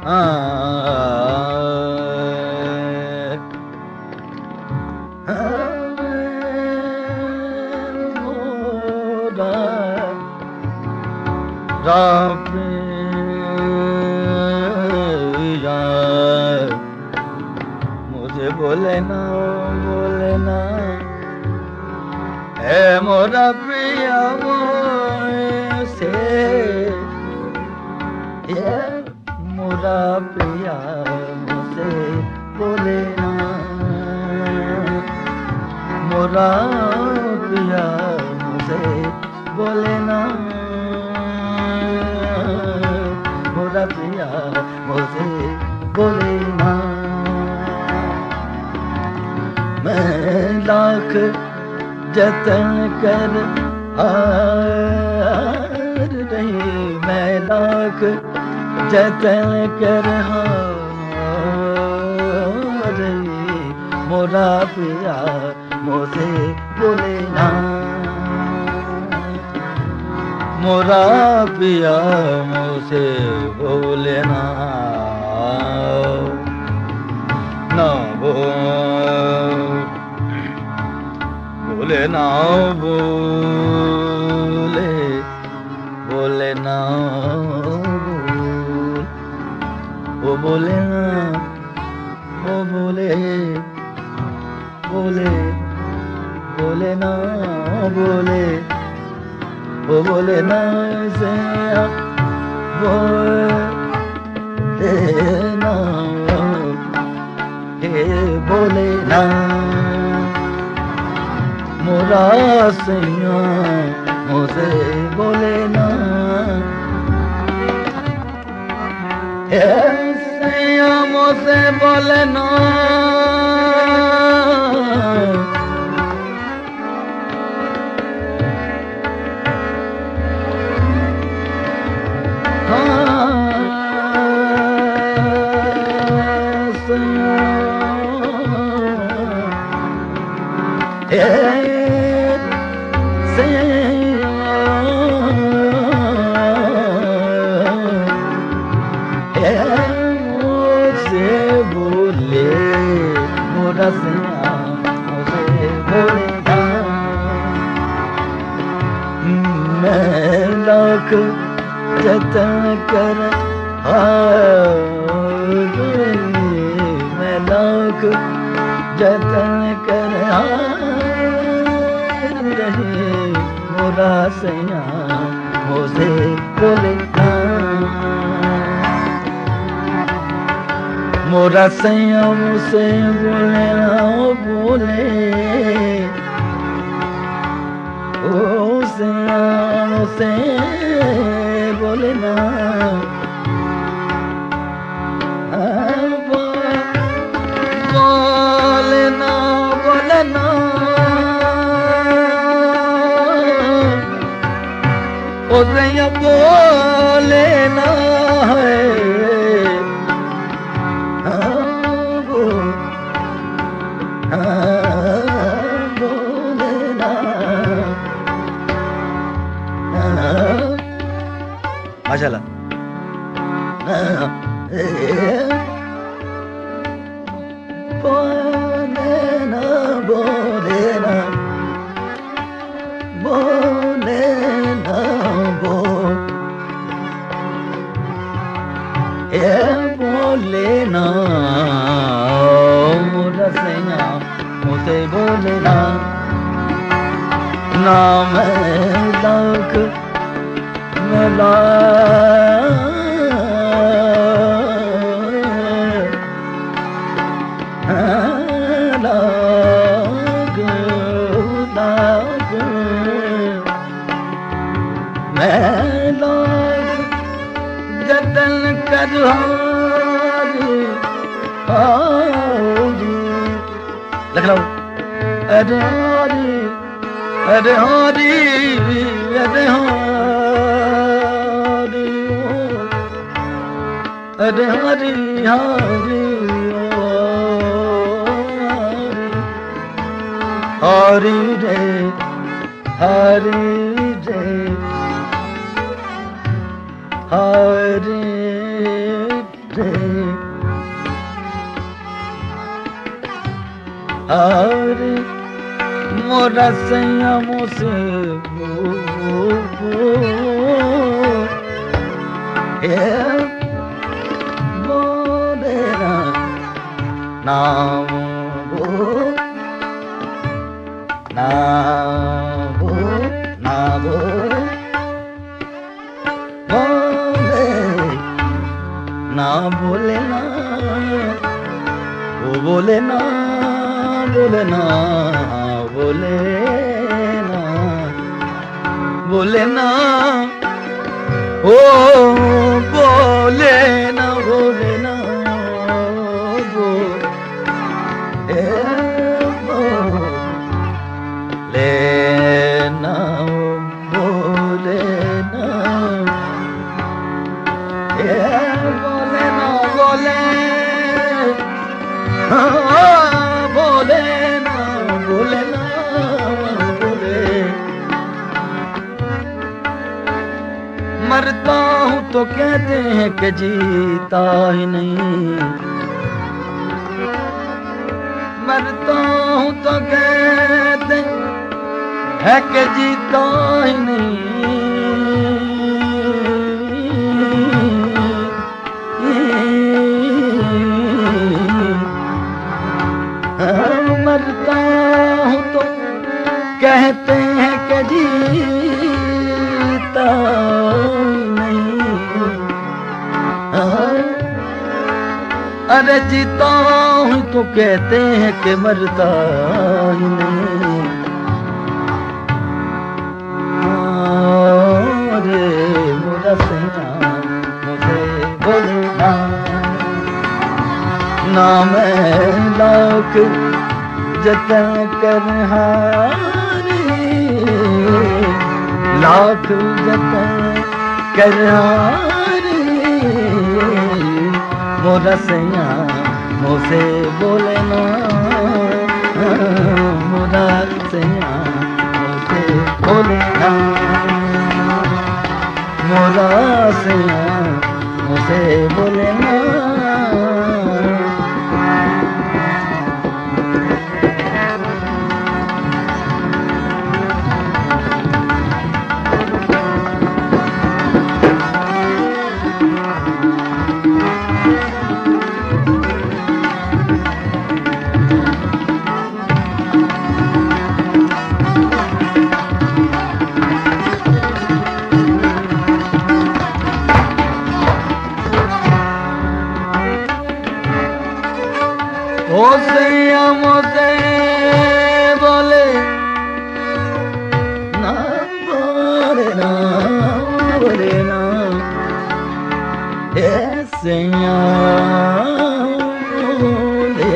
मुझे बोले ना है मोरा प्रिया से मोरा प्रिया मुझसे बोले ना मोरा प्रिया मुझसे बोले ना मोरा प्रिया मुझसे बोले ना मैं लाख जतन कर हार रही मैं लाख जतन कर हार रही मोरा प्रिया मुझसे बोले ना मोरा प्रिया मुझसे बोले ना बोले ना बोले ना वो बोले ना वो बोले ना बोले वो बोले ना से बोले ना बोले ना मोरा सैया मुझसे बोले ना सैया मुझसे बोले ना मुझसे बोले मोरा सैया मुझसे बोले ना मैं लाख जतन कर मैं लाख जतन कर रहे मोरा सैया मुझसे बोले ना मोरा सैया मुझसे बोले ना बोले ओ सैया मुझसे बोले ना बोले ना ओ सैया बोले ना है माशाल्लाह बोले ना बोले ना बोले ना बोले ना मोरा सैया मुझसे बोले ना ना मैं लाख मैं जतन कर लखनऊ अरे हारी अरे हारी अरे हारी अरे हारी हारी हारी रे हारी रे हारी रे अरे मोरा सैया मुझसे बोले नाम ना बोले ना वो बोले ना बोले ना बोले ना बोले ना ओ बोले ना बोले ना मरता हूँ तो कहते हैं कि जीता ही नहीं, मरता हूँ तो कहते हैं कि जीता ही नहीं। मरता हूँ तो कहते हैं कि जीता अरे जीता हूँ तो कहते हैं कि मरता ही नहीं। अरे मोरा सैया मुझे बोले ना मैं लाख जतन कर हारी, लाख जतन कर हारी मोरा सैया मुझसे बोले ना, मोरा सैया मुझसे बोले ना, मोरा सैया मुझसे बोले ना। ओ सैया मुझसे बोले ना बोले ना बोले ना ए सैया बोले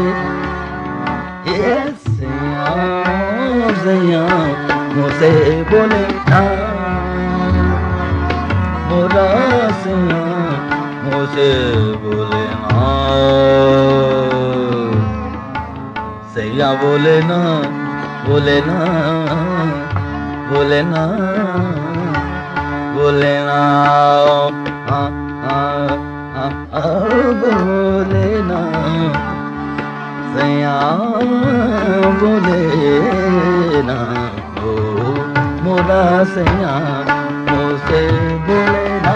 ए सैया सैया मुझसे बोले ना, मोरा सैया मुझसे बोले ना, सैया बोले ना बोले ना बोले ना बोले ना बोले ना सैया बोले ना ओ मोरा सैया मुझसे बोले ना,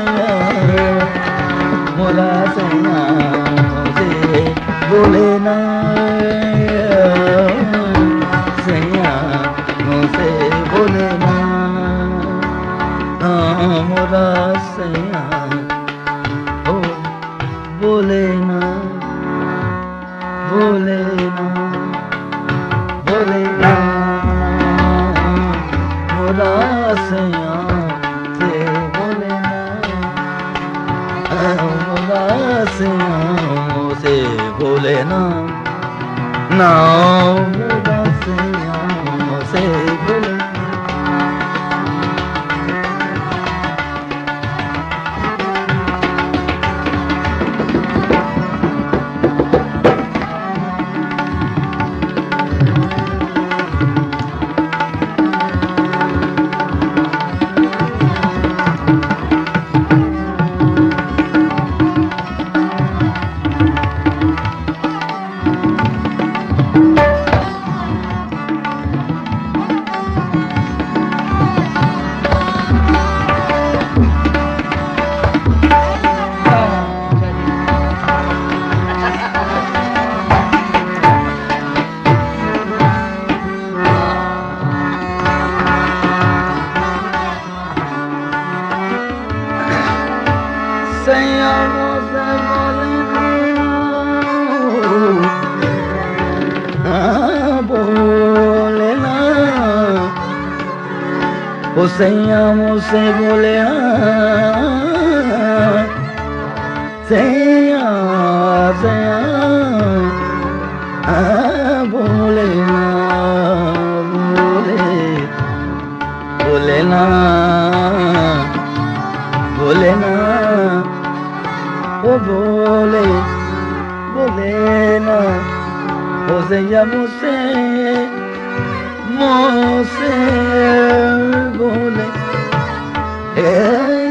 मोरा सैया मुझसे बोले ना, सैया मुझसे बोले ना, मोरा सैया ओ बोले ना बोले ना बोले ना, मोरा सैया से बोले ना, मोरा सैया से बोले ना, ना मोरा सैया से बोले। सैया मुझसे बोले बोले ना, वो सैया मुझसे बोले सैया सैया बोले ना, बोले ना, बोले ना, वो बोले बोले ना, वो सैया मुझसे मुझसे बोले